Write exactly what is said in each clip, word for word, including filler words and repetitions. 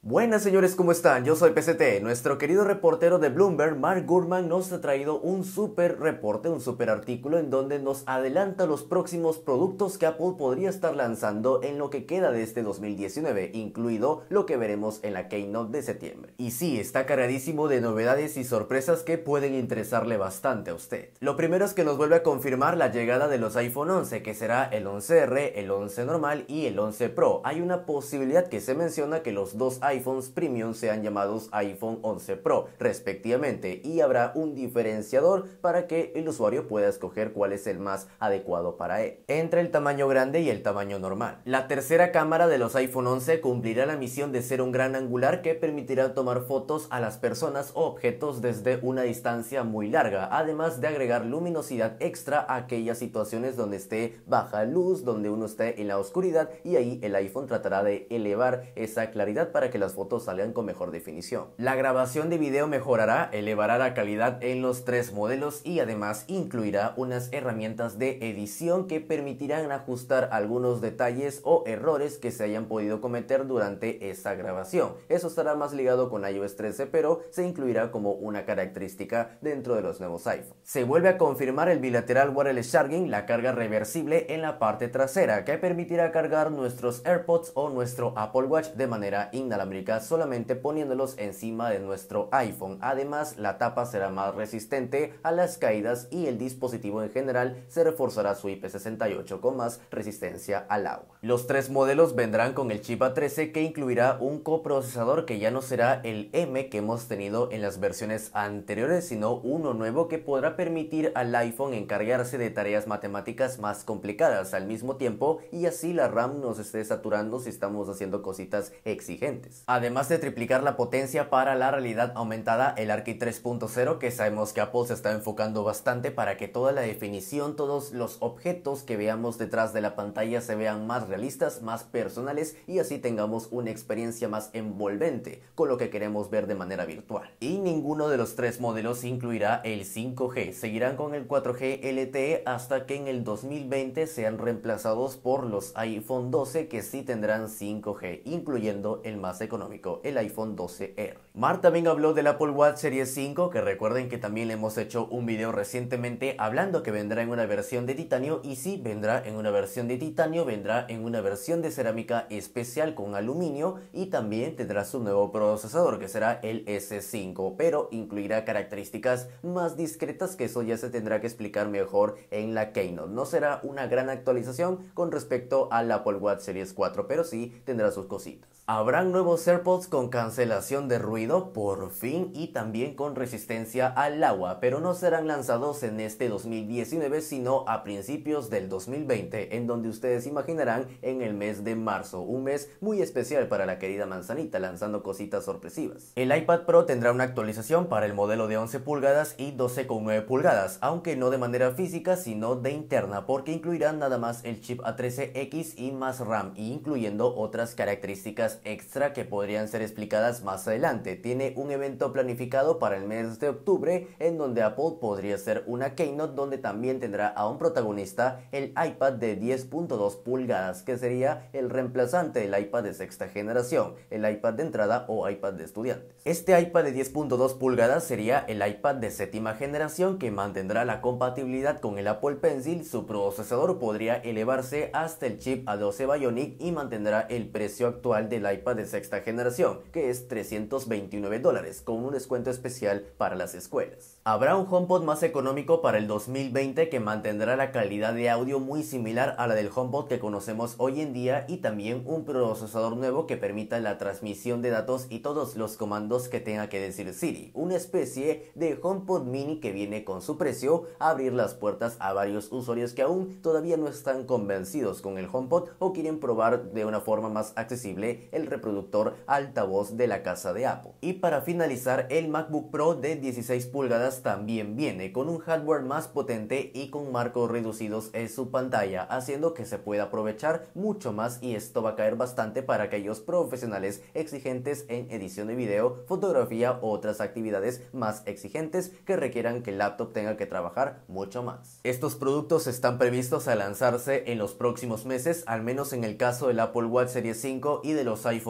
Buenas señores, ¿cómo están? Yo soy P C T. Nuestro querido reportero de Bloomberg, Mark Gurman, nos ha traído un super reporte, un super artículo en donde nos adelanta los próximos productos que Apple podría estar lanzando en lo que queda de este dos mil diecinueve, incluido lo que veremos en la Keynote de septiembre. Y sí, está cargadísimo de novedades y sorpresas que pueden interesarle bastante a usted. Lo primero es que nos vuelve a confirmar la llegada de los iPhone once, que será el once R, el once normal y el once Pro. Hay una posibilidad que se menciona que los dos iPhones iPhones Premium sean llamados iPhone once Pro respectivamente, y habrá un diferenciador para que el usuario pueda escoger cuál es el más adecuado para él, entre el tamaño grande y el tamaño normal. La tercera cámara de los iPhone once cumplirá la misión de ser un gran angular que permitirá tomar fotos a las personas o objetos desde una distancia muy larga, además de agregar luminosidad extra a aquellas situaciones donde esté baja luz, donde uno esté en la oscuridad, y ahí el iPhone tratará de elevar esa claridad para que las fotos salgan con mejor definición. La grabación de video mejorará, elevará la calidad en los tres modelos y además incluirá unas herramientas de edición que permitirán ajustar algunos detalles o errores que se hayan podido cometer durante esa grabación. Eso estará más ligado con i O S trece, pero se incluirá como una característica dentro de los nuevos iPhone. Se vuelve a confirmar el bilateral wireless charging, la carga reversible en la parte trasera, que permitirá cargar nuestros AirPods o nuestro Apple Watch de manera inalámbrica solamente poniéndolos encima de nuestro iPhone. Además, la tapa será más resistente a las caídas y el dispositivo en general se reforzará su I P sesenta y ocho con más resistencia al agua. Los tres modelos vendrán con el chip A trece, que incluirá un coprocesador que ya no será el M que hemos tenido en las versiones anteriores, sino uno nuevo que podrá permitir al iPhone encargarse de tareas matemáticas más complicadas al mismo tiempo, y así la RAM nos esté saturando si estamos haciendo cositas exigentes. Además de triplicar la potencia para la realidad aumentada, el Arcade tres punto cero, que sabemos que Apple se está enfocando bastante para que toda la definición, todos los objetos que veamos detrás de la pantalla se vean más realistas, más personales, y así tengamos una experiencia más envolvente con lo que queremos ver de manera virtual. Y ninguno de los tres modelos incluirá el cinco G, seguirán con el cuatro G L T E hasta que en el dos mil veinte sean reemplazados por los iPhone doce, que sí tendrán cinco G, incluyendo el más económico, el iPhone doce R. Mark también habló del Apple Watch Series cinco, que recuerden que también le hemos hecho un video recientemente hablando que vendrá en una versión de titanio, y sí, vendrá en una versión de titanio, vendrá en una versión de cerámica especial con aluminio, y también tendrá su nuevo procesador, que será el S cinco, pero incluirá características más discretas, que eso ya se tendrá que explicar mejor en la Keynote. No será una gran actualización con respecto al Apple Watch Series cuatro, pero sí tendrá sus cositas. Habrán nuevos AirPods con cancelación de ruido, por fin, y también con resistencia al agua, pero no serán lanzados en este dos mil diecinueve, sino a principios del dos mil veinte, en donde ustedes imaginarán en el mes de marzo, un mes muy especial para la querida manzanita, lanzando cositas sorpresivas. El iPad Pro tendrá una actualización para el modelo de once pulgadas y doce coma nueve pulgadas, aunque no de manera física, sino de interna, porque incluirán nada más el chip A trece X y más RAM, y incluyendo otras características extra que podrían ser explicadas más adelante. Tiene un evento planificado para el mes de octubre, en donde Apple podría hacer una Keynote donde también tendrá a un protagonista, el iPad de diez punto dos pulgadas, que sería el reemplazante del iPad de sexta generación, el iPad de entrada o iPad de estudiantes. Este iPad de diez punto dos pulgadas sería el iPad de séptima generación, que mantendrá la compatibilidad con el Apple Pencil. Su procesador podría elevarse hasta el chip A doce Bionic y mantendrá el precio actual del iPad de sexta generación, que es trescientos veintinueve dólares, con un descuento especial para las escuelas. Habrá un HomePod más económico para el dos mil veinte que mantendrá la calidad de audio muy similar a la del HomePod que conocemos hoy en día, y también un procesador nuevo que permita la transmisión de datos y todos los comandos que tenga que decir Siri. Una especie de HomePod mini que viene con su precio a abrir las puertas a varios usuarios que aún todavía no están convencidos con el HomePod o quieren probar de una forma más accesible el reproductor altavoz de la casa de Apple. Y para finalizar, el MacBook Pro de dieciséis pulgadas también viene con un hardware más potente y con marcos reducidos en su pantalla, haciendo que se pueda aprovechar mucho más, y esto va a caer bastante para aquellos profesionales exigentes en edición de video, fotografía u otras actividades más exigentes que requieran que el laptop tenga que trabajar mucho más. Estos productos están previstos a lanzarse en los próximos meses, al menos en el caso del Apple Watch Series cinco y de los iPhone once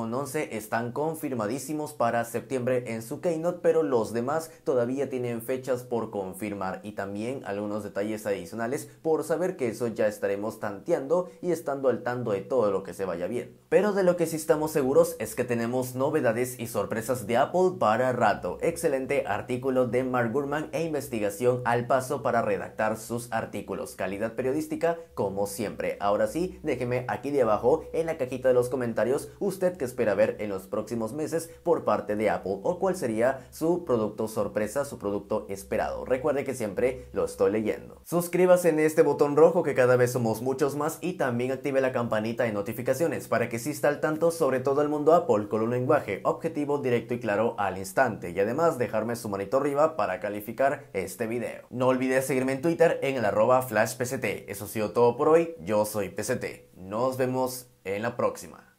Disney están confirmadísimos para septiembre en su Keynote, pero los demás todavía tienen fechas por confirmar y también algunos detalles adicionales por saber, que eso ya estaremos tanteando y estando al tanto de todo lo que se vaya bien. Pero de lo que sí estamos seguros es que tenemos novedades y sorpresas de Apple para rato. Excelente artículo de Mark Gurman e investigación al paso para redactar sus artículos. Calidad periodística como siempre. Ahora sí, déjeme aquí de abajo en la cajita de los comentarios usted qué espera ver en los próximos meses por parte de Apple o cuál sería su producto sorpresa, su producto esperado. Recuerde que siempre lo estoy leyendo. Suscríbase en este botón rojo, que cada vez somos muchos más, y también active la campanita de notificaciones para que sí esté al tanto sobre todo el mundo Apple con un lenguaje objetivo, directo y claro al instante, y además dejarme su manito arriba para calificar este video. No olvides seguirme en Twitter en el arroba flashpct. Eso ha sido todo por hoy. Yo soy P C T. Nos vemos en la próxima.